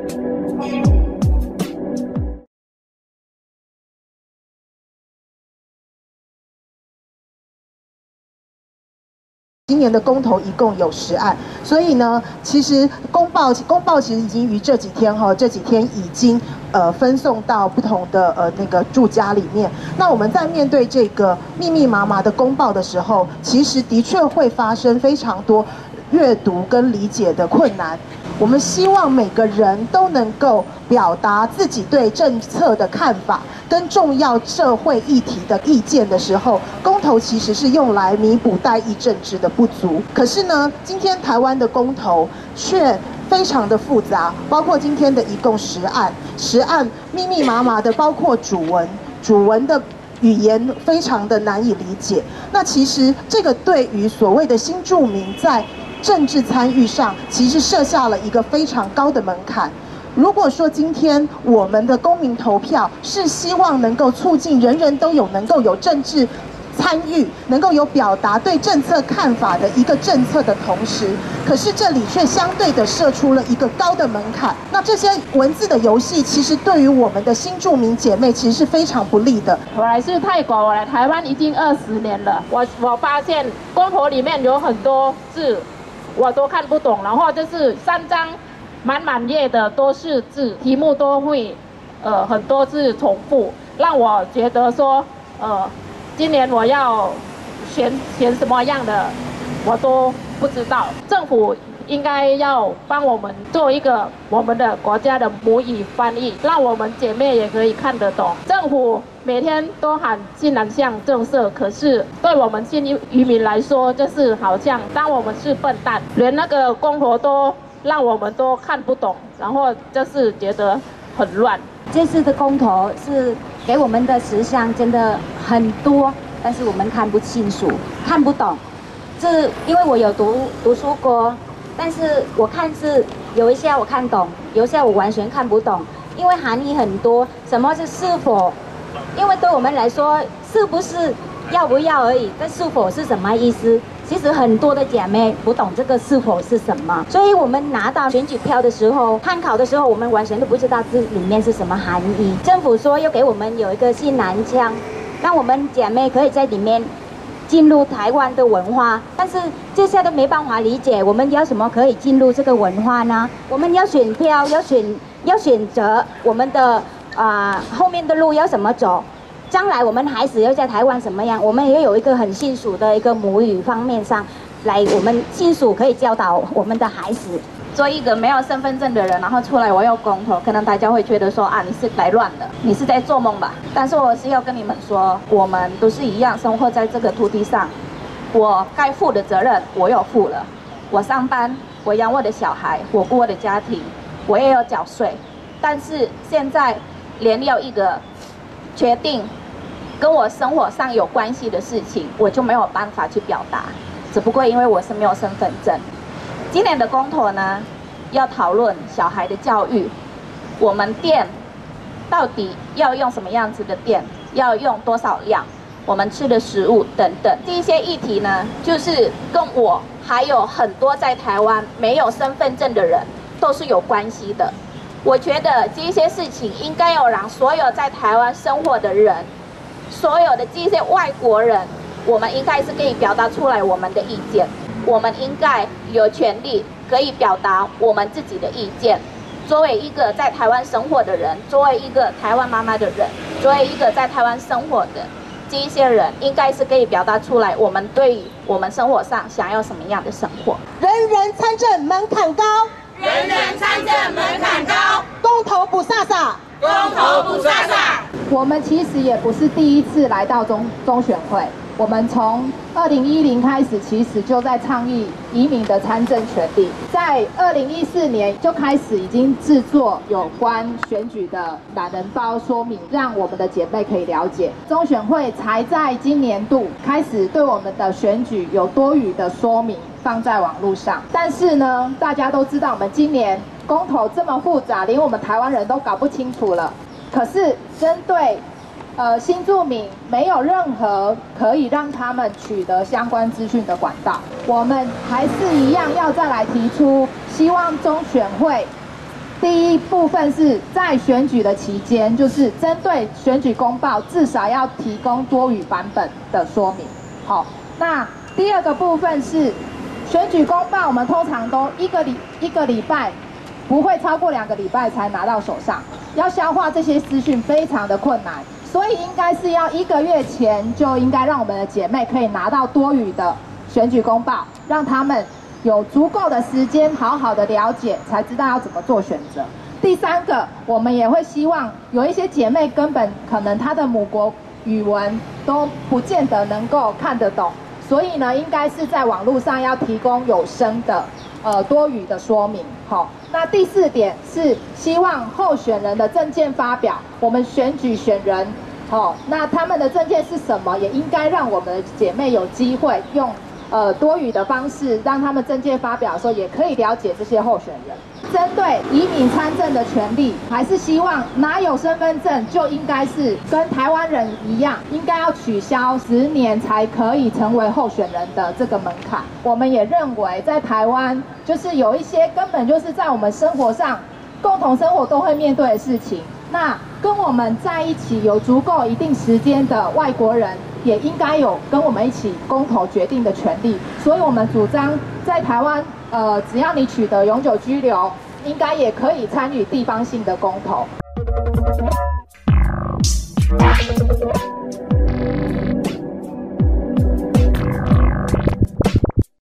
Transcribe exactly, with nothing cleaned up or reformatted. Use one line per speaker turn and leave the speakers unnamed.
今年的公投一共有十案，所以呢，其实公报公报其实已经于这几天哈，这几天已经呃分送到不同的呃那个住家里面。那我们在面对这个密密麻麻的公报的时候，其实的确会发生非常多阅读跟理解的困难。我们希望每个人都能够表达自己对政策的看法跟重要社会议题的意见的时候，公投其实是用来弥补代议政治的不足。可是呢，今天台湾的公投却非常的复杂，包括今天的一共十案，十案密密麻麻的，包括主文，主文的语言非常的难以理解。那其实这个对于所谓的新住民在政治参与上，其实设下了一个非常高的门槛。如果说今天我们的公民投票是希望能够促进人人都有能够有政治参与，能够有表达对政策看法的一个政策的同时，可是这里却相对的设出了一个高的门槛。那这些文字的游戏，其实对于我们的新住民姐妹其实是非常不利的。
我来自泰国，我来台湾已经二十年了。我我发现公投里面有很多字我都看不懂，然后就是三张满满页的都是字，题目都会呃很多字重复，让我觉得说呃今年我要选选什么样的我都不知道。政府应该要帮我们做一个我们的国家的母语翻译，让我们姐妹也可以看得懂。政府每天都喊新南向政策，可是对我们新移民来说，就是好像当我们是笨蛋，连那个公投都让我们都看不懂，然后就是觉得很乱。
这次的公投是给我们的实项真的很多，但是我们看不清楚，看不懂。这因为我有读读书过，但是我看是有一些我看懂，有一些我完全看不懂，因为含义很多。什么是是否？因为对我们来说，是不是要不要而已，但是否是什么意思？其实很多的姐妹不懂这个是否是什么，所以我们拿到选举票的时候，参考的时候，我们完全都不知道这里面是什么含义。政府说要给我们有一个新南腔，让我们姐妹可以在里面进入台湾的文化，但是这些都没办法理解，我们要什么可以进入这个文化呢？我们要选票，要选要选择我们的啊、呃、后面的路要怎么走？将来我们孩子要在台湾什么样？我们也有一个很迅速的一个母语方面上来，我们迅速可以教导我们的孩子。
做一个没有身份证的人，然后出来我要公投，可能大家会觉得说啊，你是来乱的，你是在做梦吧？但是我是要跟你们说，我们都是一样生活在这个土地上，我该负的责任我有负了，我上班，我养我的小孩，我顾我的家庭，我也有缴税，但是现在连有一个决定跟我生活上有关系的事情，我就没有办法去表达，只不过因为我是没有身份证。今年的公投呢，要讨论小孩的教育，我们电到底要用什么样子的电，要用多少量，我们吃的食物等等，这一些议题呢，就是跟我还有很多在台湾没有身份证的人都是有关系的。我觉得这些事情应该要让所有在台湾生活的人，所有的这些外国人，我们应该是可以表达出来我们的意见，我们应该有权利可以表达我们自己的意见。作为一个在台湾生活的人，作为一个台湾妈妈的人，作为一个在台湾生活的这一些人，应该是可以表达出来我们对于我们生活上想要什么样的生活。
人人参政门槛高，
人人参政门槛高，
公投不飒飒，
公投不飒飒。
我们其实也不是第一次来到中中选会，我们从二零一零开始，其实就在倡议移民的参政权利。在二零一四年就开始已经制作有关选举的懒人包说明，让我们的姐妹可以了解。中选会才在今年度开始对我们的选举有多余的说明放在网络上。但是呢，大家都知道我们今年公投这么复杂，连我们台湾人都搞不清楚了。可是针对呃，新住民没有任何可以让他们取得相关资讯的管道，我们还是一样要再来提出，希望中选会第一部分是在选举的期间，就是针对选举公报，至少要提供多语版本的说明。好，那第二个部分是选举公报，我们通常都一个礼一个礼拜，不会超过两个礼拜才拿到手上，要消化这些资讯非常的困难，所以应该是要一个月前就应该让我们的姐妹可以拿到多语的选举公报，让他们有足够的时间好好的了解，才知道要怎么做选择。第三个，我们也会希望有一些姐妹根本可能她的母国语文都不见得能够看得懂，所以呢，应该是在网络上要提供有声的呃多语的说明。好，那第四点是希望候选人的政见发表，我们选举选人，好，那他们的政见是什么，也应该让我们的姐妹有机会用。呃，多语的方式，让他们政见发表的时候，也可以了解这些候选人。针对移民参政的权利，还是希望拿有身份证就应该是跟台湾人一样，应该要取消十年才可以成为候选人的这个门槛。我们也认为，在台湾就是有一些根本就是在我们生活上共同生活都会面对的事情。那跟我们在一起有足够一定时间的外国人，也应该有跟我们一起公投决定的权利。所以我们主張在台灣，呃，只要你取得永久居留，應該也可以參與地方性的公投。